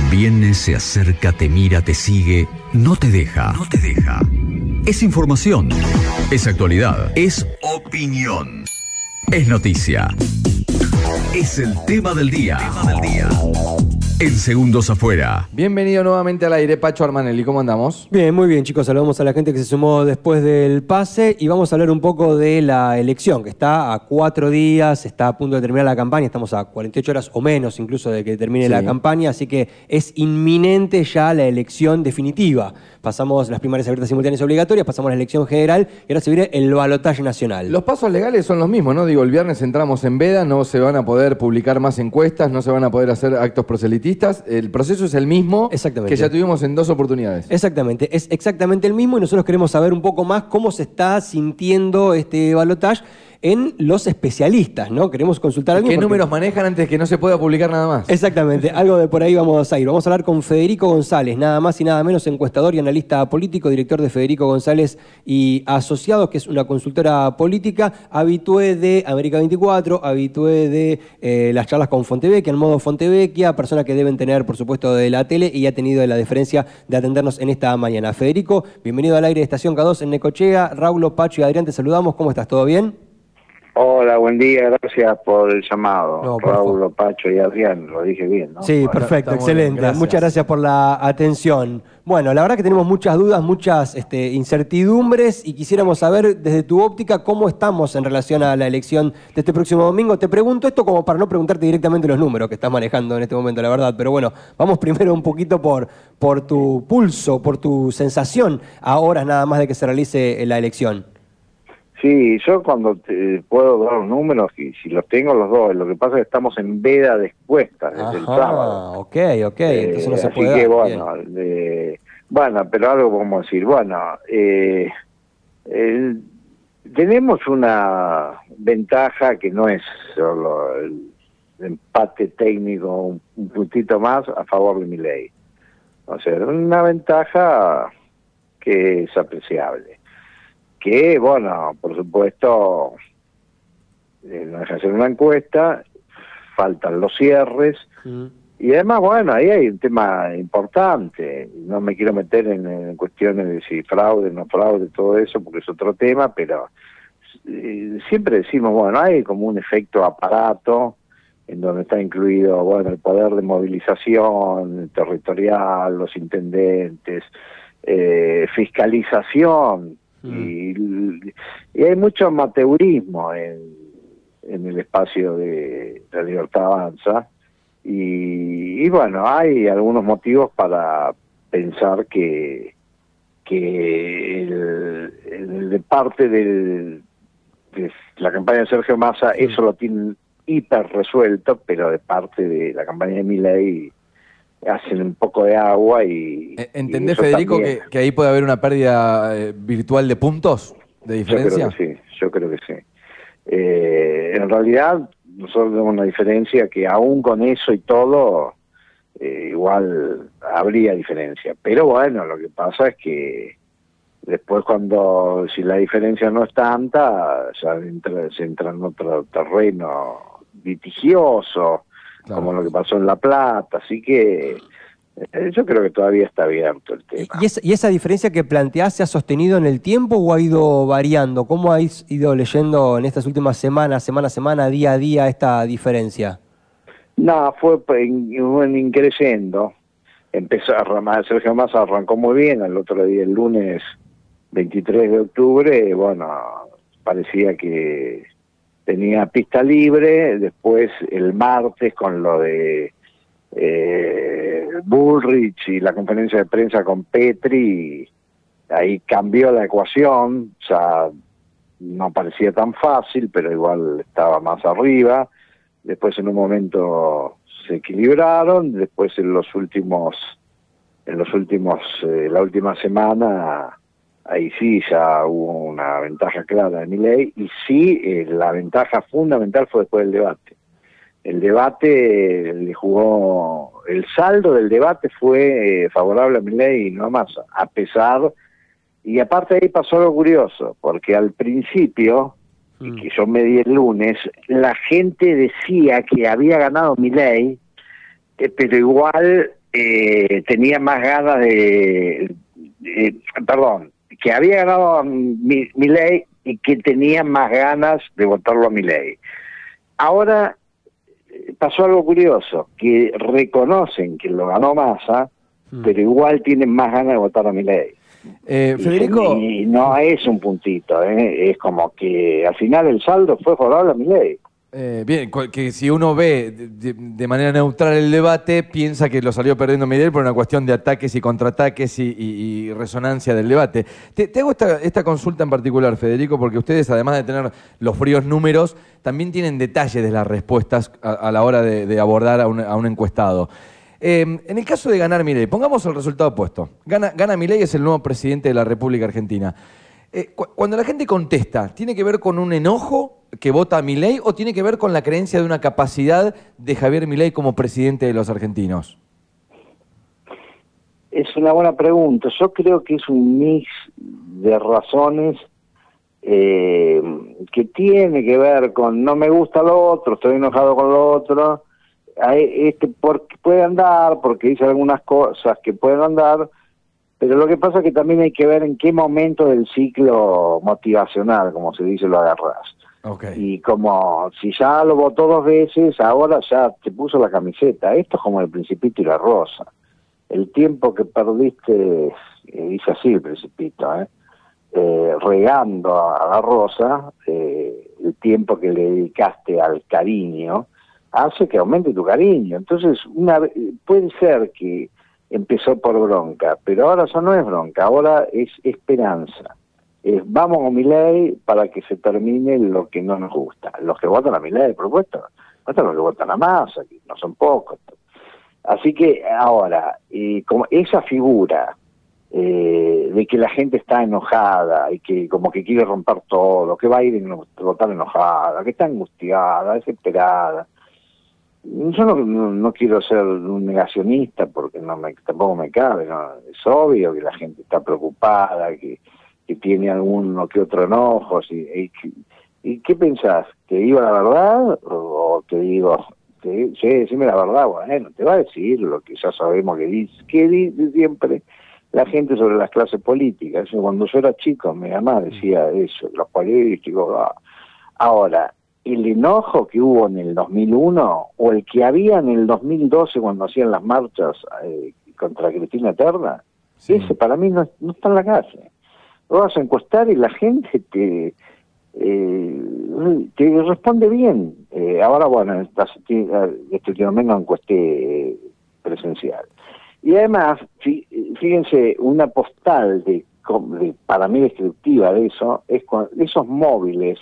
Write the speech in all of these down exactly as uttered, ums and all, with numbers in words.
Viene, se acerca, te mira, te sigue, no te deja. No te deja. Es información, es actualidad, es opinión, es noticia. Es el tema del día. Tema del día. En Segundos Afuera. Bienvenido nuevamente al aire, Pacho Armanelli. ¿Cómo andamos? Bien, muy bien, chicos. Saludamos a la gente que se sumó después del pase y vamos a hablar un poco de la elección, que está a cuatro días, está a punto de terminar la campaña, estamos a cuarenta y ocho horas o menos incluso de que termine sí. la campaña, así que es inminente ya la elección definitiva. Pasamos las primarias abiertas, simultáneas y obligatorias, pasamos la elección general y ahora se viene el balotaje nacional. Los pasos legales son los mismos, ¿no? Digo, el viernes entramos en veda, no se van a poder publicar más encuestas, no se van a poder hacer actos proselitistas. El proceso es el mismo que ya tuvimos en dos oportunidades. Exactamente, es exactamente el mismo y nosotros queremos saber un poco más cómo se está sintiendo este balotaje en los especialistas, ¿no? Queremos consultar a alguien. ¿Qué porque... números manejan antes de que no se pueda publicar nada más? Exactamente, algo de por ahí vamos a ir. Vamos a hablar con Federico González, nada más y nada menos, encuestador y analista político, director de Federico González y Asociados, que es una consultora política, habitué de América veinticuatro, habitué de eh, las charlas con Fontevecchia, en modo Fontevecchia, persona que deben tener, por supuesto, de la tele y ha tenido la deferencia de atendernos en esta mañana. Federico, bienvenido al aire de Estación K dos en Necochea. Raúl, Pacho y Adrián, te saludamos. ¿Cómo estás? ¿Todo bien? Hola, buen día, gracias por el llamado. No, por Raúl, favor. Pacho y Adrián, lo dije bien, ¿no? Sí, perfecto, excelente. Gracias. Muchas gracias por la atención. Bueno, la verdad que tenemos muchas dudas, muchas este, incertidumbres y quisiéramos saber desde tu óptica cómo estamos en relación a la elección de este próximo domingo. Te pregunto esto como para no preguntarte directamente los números que estás manejando en este momento, la verdad. Pero bueno, vamos primero un poquito por, por tu pulso, por tu sensación a horas nada más de que se realice la elección. Sí, yo cuando te puedo dar los números, y si los tengo los doy, lo que pasa es que estamos en veda de expuestas desde Ajá, el sábado. ok, ok, entonces eh, no se así puede que dar, bueno, eh, bueno, pero algo como decir, bueno, eh, eh, tenemos una ventaja que no es solo el empate técnico, un, un puntito más a favor de Milei. O sea, una ventaja que es apreciable. Que, bueno, por supuesto, eh, no deja de ser una encuesta, faltan los cierres, mm. y además, bueno, ahí hay un tema importante, no me quiero meter en, en cuestiones de si fraude, no fraude, todo eso, porque es otro tema, pero eh, siempre decimos, bueno, hay como un efecto aparato, en donde está incluido, bueno, el poder de movilización territorial, los intendentes, eh, fiscalización, Y, y hay mucho amateurismo en, en el espacio de La Libertad Avanza y, y bueno, hay algunos motivos para pensar que que el, el de parte del, de la campaña de Sergio Massa eso lo tienen hiper resuelto, pero de parte de la campaña de Milei hacen un poco de agua y... ¿Entendés, y Federico, que, que ahí puede haber una pérdida eh, virtual de puntos, de diferencia? Yo creo que sí, yo creo que sí. Eh, en realidad, nosotros tenemos una diferencia que aún con eso y todo, eh, igual habría diferencia. Pero bueno, lo que pasa es que después cuando, si la diferencia no es tanta, ya entra, se entra en otro terreno litigioso, Claro. como lo que pasó en La Plata, así que eh, yo creo que todavía está abierto el tema. ¿Y esa, ¿Y esa diferencia que planteás se ha sostenido en el tiempo o ha ido variando? ¿Cómo habéis ido leyendo en estas últimas semanas, semana a semana, día a día, esta diferencia? No, fue in, increciendo. Empezó a ramar, Sergio Massa arrancó muy bien, el otro día, el lunes veintitrés de octubre, bueno, parecía que tenía pista libre, después el martes con lo de eh, Bullrich y la conferencia de prensa con Petri, ahí cambió la ecuación, o sea, no parecía tan fácil, pero igual estaba más arriba, después en un momento se equilibraron, después en los últimos, en los últimos, eh, la última semana, ahí sí ya hubo una ventaja clara de Milei, y sí, eh, la ventaja fundamental fue después del debate. El debate le jugó, el saldo del debate fue eh, favorable a Milei y no a Massa, a pesar, y aparte ahí pasó algo curioso, porque al principio, mm. que yo me di el lunes, la gente decía que había ganado Milei, eh, pero igual eh, tenía más ganas de, de, perdón, que había ganado a Milei y que tenía más ganas de votarlo a Milei. Ahora pasó algo curioso, que reconocen que lo ganó Massa, hmm. pero igual tienen más ganas de votar a Milei. Eh, Federico... Y, y no es un puntito, ¿eh? Es como que al final el saldo fue favorable a Milei. Eh, bien, que si uno ve de, de manera neutral el debate, piensa que lo salió perdiendo Milei por una cuestión de ataques y contraataques y, y, y resonancia del debate. Te, te hago esta, esta consulta en particular, Federico, porque ustedes, además de tener los fríos números, también tienen detalles de las respuestas a, a la hora de, de abordar a un, a un encuestado. Eh, en el caso de ganar Milei, pongamos el resultado opuesto. Gana, gana Milei, es el nuevo presidente de la República Argentina. Eh, cu cuando la gente contesta, ¿tiene que ver con un enojo que vota a Milei o tiene que ver con la creencia de una capacidad de Javier Milei como presidente de los argentinos? Es una buena pregunta. Yo creo que es un mix de razones eh, que tiene que ver con no me gusta lo otro, estoy enojado con lo otro, este porque puede andar, porque dice algunas cosas que pueden andar, pero lo que pasa es que también hay que ver en qué momento del ciclo motivacional, como se dice, lo agarrás. Okay. Y como si ya lo votó dos veces, ahora ya te puso la camiseta. Esto es como el Principito y la Rosa. El tiempo que perdiste, eh, dice así el Principito, ¿eh? Eh, regando a la rosa, eh, el tiempo que le dedicaste al cariño, hace que aumente tu cariño. Entonces, una puede ser que empezó por bronca, pero ahora ya no es bronca, ahora es esperanza. Eh, vamos a Milei para que se termine lo que no nos gusta. Los que votan a Milei, por supuesto, votan los que votan a Massa, que no son pocos. Así que ahora, eh, como esa figura eh, de que la gente está enojada y que como que quiere romper todo, que va a ir a votar enojada, que está angustiada, desesperada. Yo no, no, no quiero ser un negacionista porque no me, tampoco me cabe, ¿no? Es obvio que la gente está preocupada, que que tiene alguno que otro enojo. ¿Y, y, y qué pensás? ¿Te digo la verdad o te digo, te, sí, decime la verdad? Bueno, te va a decir lo que ya sabemos que dice, que dice siempre la gente sobre las clases políticas. Cuando yo era chico, mi mamá decía eso, los políticos. Ah. Ahora, el enojo que hubo en el dos mil uno o el que había en el dos mil doce cuando hacían las marchas eh, contra Cristina Terna, sí. Ese para mí no, no está en la calle. Lo vas a encuestar y la gente te, eh, te responde bien. Eh, ahora, bueno, este últimamente no encuesté presencial. Y además, fíjense, una postal de, de para mí descriptiva de eso, es con esos móviles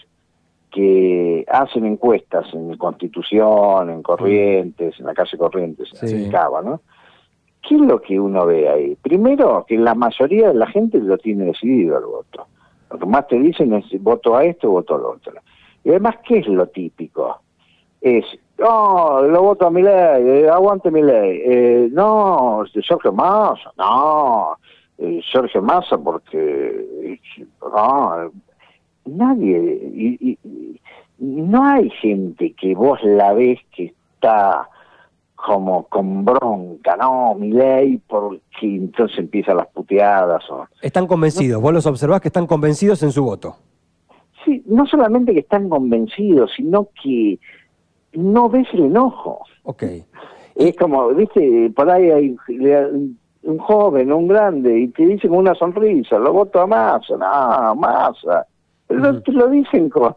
que hacen encuestas en Constitución, en Corrientes, en la calle Corrientes, sí. en Cava, ¿no? ¿Qué es lo que uno ve ahí? Primero, que la mayoría de la gente lo tiene decidido el voto. Lo que más te dicen es voto a esto o voto al otro. Y además, ¿qué es lo típico? Es, no, lo voto a Milei, eh, aguante Milei. Eh, no, Sergio Massa, no, eh, Sergio Massa porque... No, nadie... Y, y, y, no hay gente que vos la ves que está... como con bronca, no, Milei, porque entonces empiezan las puteadas. O... Están convencidos, no, vos los observás que están convencidos en su voto. Sí, no solamente que están convencidos, sino que no ves el enojo. Ok. Es como, viste, por ahí hay un joven, un grande, y te dicen con una sonrisa, lo voto a Massa, no, Massa. Pero uh-huh. Te lo dicen con...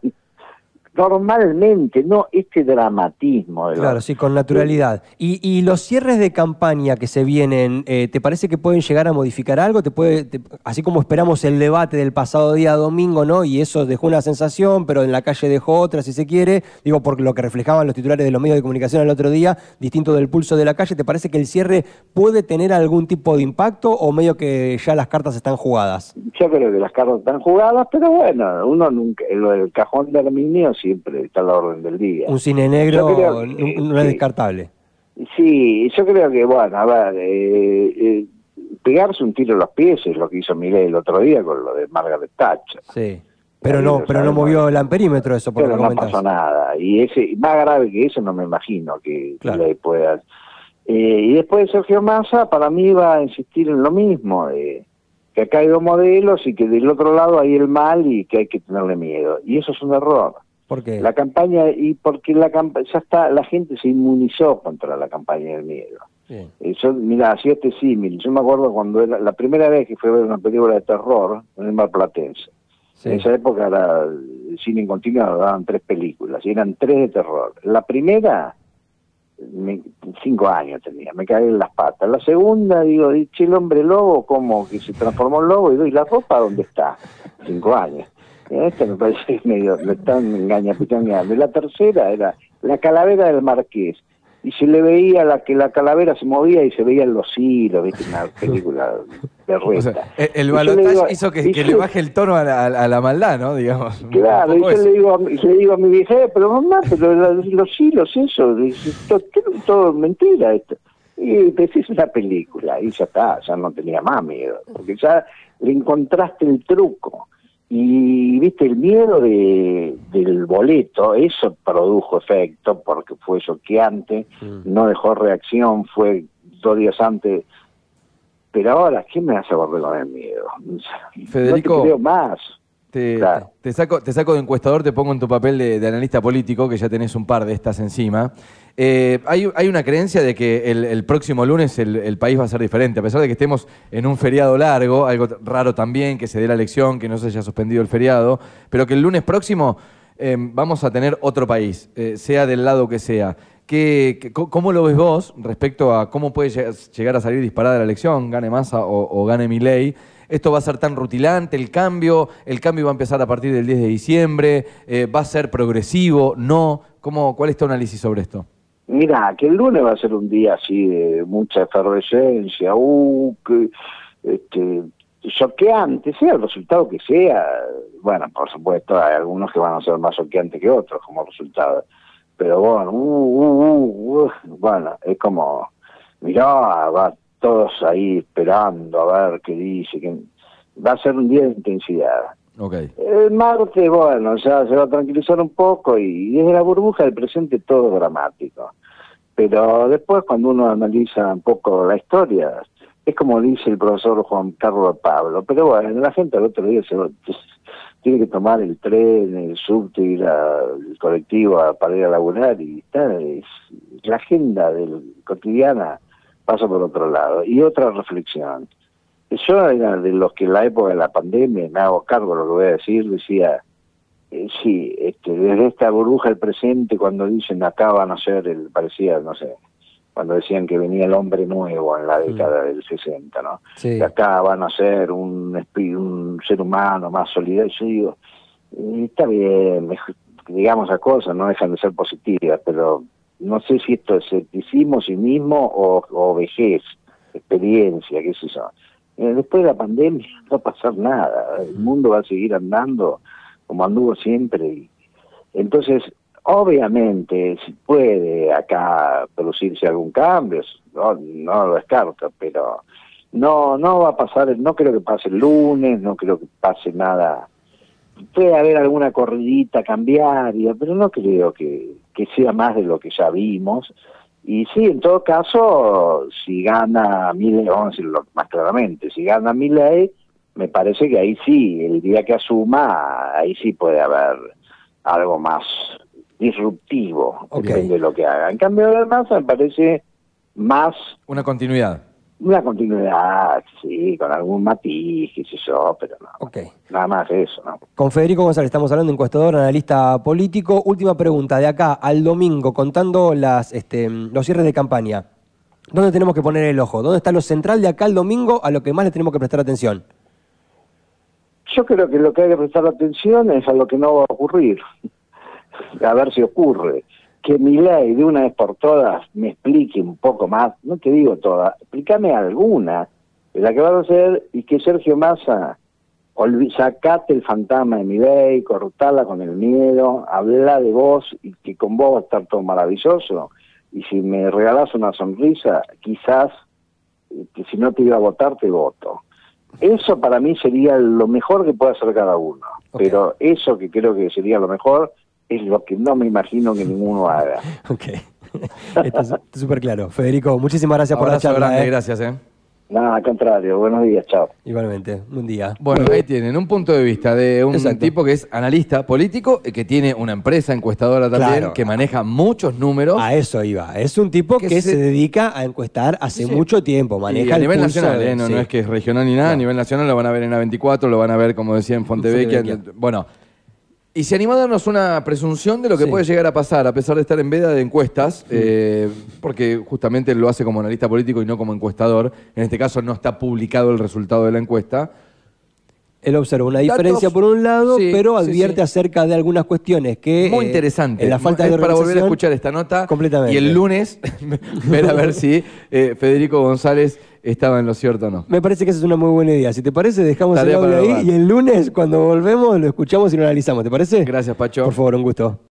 normalmente, no este dramatismo. De claro, los... sí, con naturalidad. ¿Y, y los cierres de campaña que se vienen, eh, ¿te parece que pueden llegar a modificar algo? ¿Te puede, te, así como esperamos el debate del pasado día domingo, ¿no? Y eso dejó una sensación, pero en la calle dejó otra, si se quiere. Digo, por lo que reflejaban los titulares de los medios de comunicación el otro día, distinto del pulso de la calle. ¿Te parece que el cierre puede tener algún tipo de impacto o medio que ya las cartas están jugadas? Yo creo que las cartas están jugadas, pero bueno, uno nunca, lo del cajón de aluminio siempre está a la orden del día. Un cine negro que, no es descartable. Sí, yo creo que, bueno, a ver, eh, eh, pegarse un tiro en los pies es lo que hizo Milei el otro día con lo de Margaret Thatcher. Sí, pero no, pero no movió el amperímetro eso, por pero lo que no comentás. pasó nada. Y ese más grave que eso no me imagino que claro. Milei pueda... Eh, y después de Sergio Massa, para mí va a insistir en lo mismo, eh, que acá hay dos modelos y que del otro lado hay el mal y que hay que tenerle miedo. Y eso es un error. ¿Por qué? La campaña, y porque la campa ya está, la gente se inmunizó contra la campaña del miedo. Bien. Eh, yo, mira, hacía este símil. Yo me acuerdo cuando era la primera vez que fui a ver una película de terror en el Marplatense. Sí. En esa época era el cine en continuo, daban tres películas, y eran tres de terror. La primera, me, cinco años tenía, me caí en las patas. La segunda, digo, che, el hombre lobo, ¿cómo que se transformó en lobo? Y digo, ¿y la ropa dónde está? Cinco años. Esta me parece medio, me están engañapitangueando. Y la tercera era la calavera del Marqués. Y se le veía la que la calavera se movía y se veían los hilos, ¿viste? Una película de reta. O sea, el, el balotaje hizo que, que le baje el tono a la, a la maldad, ¿no? Digamos. Claro, y yo le digo, le digo a mi vieja, pero mamá, pero la, los hilos, eso, todo, todo mentira esto. Y decís una película, y ya está, ya no tenía más miedo, porque ya le encontraste el truco. Y viste, el miedo de, del boleto, eso produjo efecto, porque fue choqueante, mm. no dejó reacción, fue dos días antes. Pero ahora, ¿qué me hace volver con el miedo? Federico, no te creo más. Te, claro. te, te, saco, te saco de encuestador, te pongo en tu papel de, de analista político, que ya tenés un par de estas encima. Eh, hay, hay una creencia de que el, el próximo lunes el, el país va a ser diferente, a pesar de que estemos en un feriado largo, algo raro también, que se dé la elección, que no se haya suspendido el feriado, pero que el lunes próximo eh, vamos a tener otro país, eh, sea del lado que sea. ¿Qué, qué, ¿Cómo lo ves vos respecto a cómo puede llegar a salir disparada la elección, gane Massa o, o gane Milei? ¿Esto va a ser tan rutilante, el cambio? ¿El cambio va a empezar a partir del diez de diciembre? Eh, ¿Va a ser progresivo? ¿No? ¿Cómo, ¿Cuál es tu análisis sobre esto? Mira, que el lunes va a ser un día así de mucha efervescencia, uh, que, este, choqueante, sea el resultado que sea. Bueno, por supuesto, hay algunos que van a ser más choqueantes que otros como resultado. Pero bueno, uh, uh, uh, uh, bueno, es como, mirá, va todos ahí esperando a ver qué dice, que va a ser un día de intensidad. Okay. El martes, bueno, ya se va a tranquilizar un poco y desde la burbuja del presente todo dramático. Pero después cuando uno analiza un poco la historia, es como dice el profesor Juan Carlos Pablo, pero bueno, la gente al otro día se va, tiene que tomar el tren, el subte, ir al colectivo a, para ir a laburar y está, es, la agenda del, cotidiana pasa por otro lado. Y otra reflexión. Yo era de los que en la época de la pandemia, me hago cargo de lo que voy a decir, decía, eh, sí, este, desde esta burbuja del presente, cuando dicen acá van a ser, el, parecía, no sé, cuando decían que venía el hombre nuevo en la década mm. del sesenta, ¿no? Sí. Que acá van a ser un, un ser humano más solidario. Yo digo, está bien, digamos esas cosas, no dejan de ser positivas, pero no sé si esto es escepticismo, cinismo o, o vejez, experiencia, qué sé yo. Después de la pandemia no va a pasar nada, el mundo va a seguir andando como anduvo siempre. Y entonces, obviamente, si puede acá producirse algún cambio, no, no lo descarto, pero no no va a pasar, no creo que pase el lunes, no creo que pase nada. Puede haber alguna corridita cambiaria, pero no creo que, que sea más de lo que ya vimos. Y sí, en todo caso, si gana Milei, vamos a decirlo más claramente, si gana Milei, me parece que ahí sí, el día que asuma, ahí sí puede haber algo más disruptivo, okay. Depende de lo que haga. En cambio, de Massa me parece más... Una continuidad. Una continuidad, sí, con algún matiz, qué sé yo, pero no. Okay. Nada más eso, ¿no? Con Federico González estamos hablando, encuestador, analista político. Última pregunta, de acá al domingo, contando las, este, los cierres de campaña, ¿dónde tenemos que poner el ojo? ¿Dónde está lo central de acá al domingo a lo que más le tenemos que prestar atención? Yo creo que lo que hay que prestar atención es a lo que no va a ocurrir. A ver si ocurre. Que Milei de una vez por todas me explique un poco más, no te digo todas, explícame alguna de la que va a hacer, y que Sergio Massa sacate el fantasma de Milei, cortala con el miedo, habla de vos y que con vos va a estar todo maravilloso, y si me regalás una sonrisa, quizás, que si no te iba a votar, te voto. Eso para mí sería lo mejor que puede hacer cada uno, okay. Pero eso que creo que sería lo mejor es lo que no me imagino que ninguno haga. Okay. Está súper claro. Federico, muchísimas gracias por la Abrazo charla. grande, ¿eh? gracias, ¿eh? Nada, al contrario. Buenos días, chao. Igualmente, buen día. Bueno, ahí tienen un punto de vista de un Exacto. tipo que es analista político, eh, que tiene una empresa encuestadora también, Claro. que maneja muchos números. A eso iba. Es un tipo Que que, se- se... dedica a encuestar hace Sí. mucho tiempo. Y Maneja a el nivel pulso nacional, de- ¿eh? no, sí. no es que es regional ni nada, a No. nivel nacional lo van a ver en A veinticuatro, lo van a ver, como decía, en Fontevecchia. Fontevecchia. Bueno, y se animó a darnos una presunción de lo que Sí. puede llegar a pasar, a pesar de estar en veda de encuestas, eh, porque justamente lo hace como analista político y no como encuestador. En este caso no está publicado el resultado de la encuesta. Él observa una Datos- diferencia por un lado, sí, pero sí, advierte sí. acerca de algunas cuestiones que... Muy eh, interesante. En la falta es de para volver a organización, escuchar esta nota. Completamente. Y el lunes ver a ver si eh, Federico González estaba en lo cierto o no. Me parece que esa es una muy buena idea. Si te parece, dejamos Tarea el audio para ahí probar. y el lunes, cuando volvemos, lo escuchamos y lo analizamos. ¿Te parece? Gracias, Pacho. Por favor, un gusto.